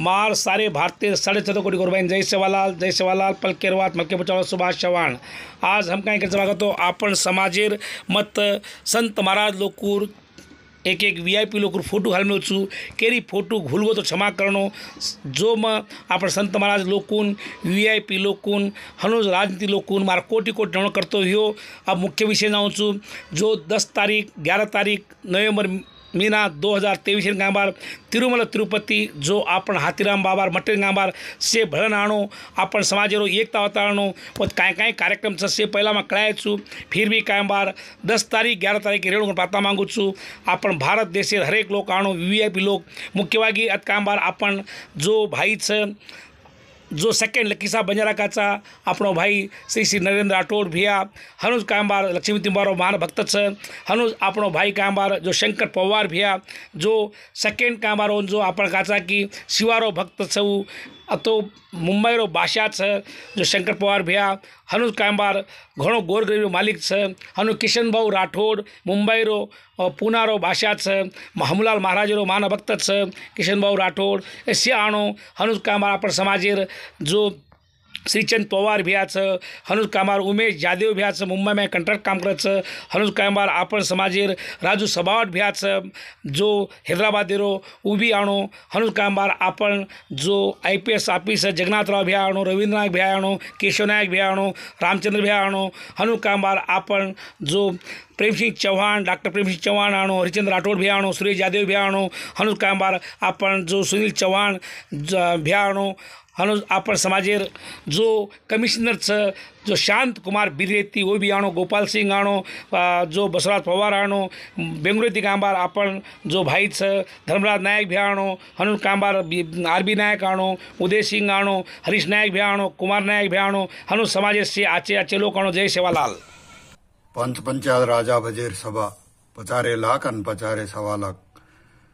मार सारे भारतीय 14.5 कोटी गौरवाइन जय सेवालाल पलकेरवात मक्के बचाव सुभाष चव्हाण। आज हम काय करता बघतो आपण समाजेर मत संत महाराज लोकूर एक VIP लोकूर फोटो घालून वचू केरी फोटो घुलगो तो क्षमा करणो जो मग आपण संत महाराज लोकून VIP लोकून हनुज राजनीति लोकून मार कोटी नवण करतो ह्यो अब मुख्य विषय जाऊँ जो 10 तारीख 11 तारीख नवेंबर महीना 2023 गांबार तिरुमला तिरुपति जो आपण हाथीराम बाबार मटेर गांबार से भळन आणो आपण समाजेरो एकता वतारणो और काय कार्यक्रम से पहला में कळाय छू फिर भी काय बार 10 तारीख 11 तारीख रेणु पाता मांगू छू आपण भारत देशे हरेक लोक आणो VIP लोक मुख्यವಾಗಿ अत काय बार आपण जो भाई छ जो सेकंड लकीसा बंजारा काचा अपनो भाई श्री नरेंद्र राठौड़ भैया हनुज कांबार लक्ष्मी तिम्बारो मान भक्त छ हनुज अपनो भाई कांबार जो शंकर पवार भैया जो सेकंड कांबारो जो अपन काचा की शिवारो भक्त छऊ अतो मुंबईरो भाषा छ जो शंकर पवार भैया हनुज कांबार घणो गोरगरीबो मालिक छ हनु किशन भाऊ राठौड़ मुंबईरो पुनारो भाषा छ हमलाल महाराजरो मान भक्त छ किशन भाऊ राठौड़ एसे आणो हनुज कांबार अपन समाजेर जो श्रीचंद पवार भैया छ हनुज कांबार उमेश जादेव भैया छ मुंबई में कंट्रैक्ट काम करत छ हनुज कांबार आपण समाजेर राजू सबावट भैया छ जो हैदराबादेरो उभी आणो हनुज कांबार आपण जो IPS ऑफिसर जगन्नाथराव भैया आणो रवींद्र नायक भैया आणो केशव नायक भैया आणो रामचंद्र भैया आणो हनुज कांबार आपण जो प्रेम सिंह चौहान डॉक्टर प्रेम सिंह चौहान आणो हरिचंद्र राठौड़ भैया आणो सुरेश यादव भैया आणो हनुज कांबार आपण जो सुनील चौहान भैया आणो हनुज आपण समाजेर जो कमिश्नर छ जो शांत कुमार बिरेती वो भी आणो गोपाल सिंह आणो जो बसवराज पवार आणो बेंगुरेती कांबार आपण जो भाई छ धर्मराज नायक भी आणो हनुज कांबार RB नायक आणो उदय सिंह आणो हरीश नायक भी आणो कुमार नायक भी आणो हनुज समाजेर से आचे लोक आणो जय सेवालाल पंचायत राजा बजेर सभा पचारे लाख अन पचारे सवा लाख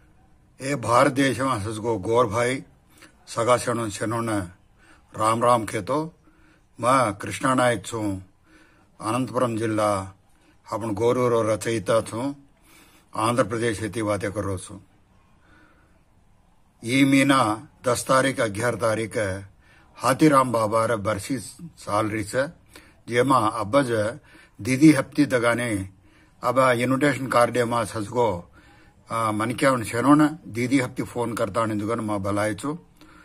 ए भारत देश में सजगो गौर भाई सगा शनोन राम राम खेतो मैं कृष्णा नायक छू अनंतपुरम जिला अपन गोरूरो रचयिता छू आंध्र प्रदेश हेती बातें करो छू ये महीना 10 तारीख 11 तारीख हाथीराम बाबा रे बरसी साल रही है जेमा अब्बज दीदी हफ्ती तगाने अब इन्विटेशन कार्ड में सजगो मन क्या शनोन दीदी हफ्ती फोन करता माँ भलाई छू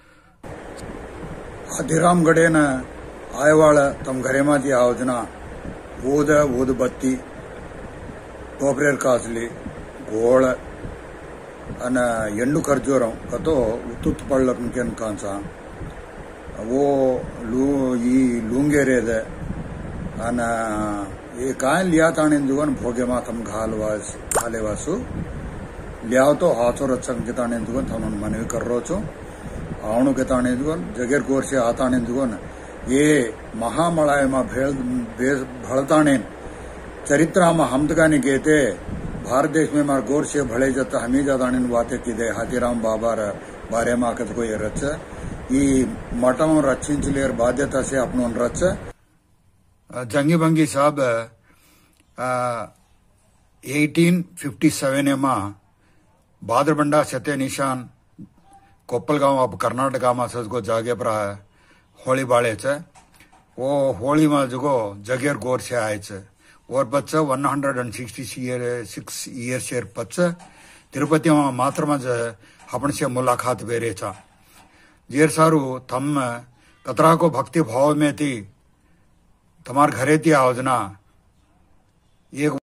हाथीराम गडेन आयवाळ तम घरेमाती आवजना ऊद बत्ती टोपरेर कासली गोळ अन एंडू खर्जूरम कतो उत्तुत पಳ್ಳर कांसा वो लूंगेरेद अन ये काय लिया ताणेंदुगन भोगे मातम घालेवासु लियाव तो हाथो रचक के ताणेंदुगन तमन मनवी कर रोचो आवणु के ताणेंदुगन जगेर गोर से आताणेंदुगन ये महामलाय मा भड़ताणेन चरित्र में हमदगानी गेते भारत देश में मार गोर से भले जत हमी जाताणेन बातें किदे हाथीराम बाबा बारे में आकत को ये रच ई मठम रचिंचलेर बाध्यता से अपनो रच जंगी बंगी साहब 1857 में बादरबंडा सत्य निशान कोप्पलगांव अब कर्नाटक में सजगो जागे पर होली बाड़े छ वो होली में जगो जगेर गोर से आए छ और बच्चा 166 years बच्च तिरुपति में मात्र में अपन से मुलाकात बेरे छ जेर सारू तम कतरा को भक्ति भाव में थी तमार घरे थी आवजना एक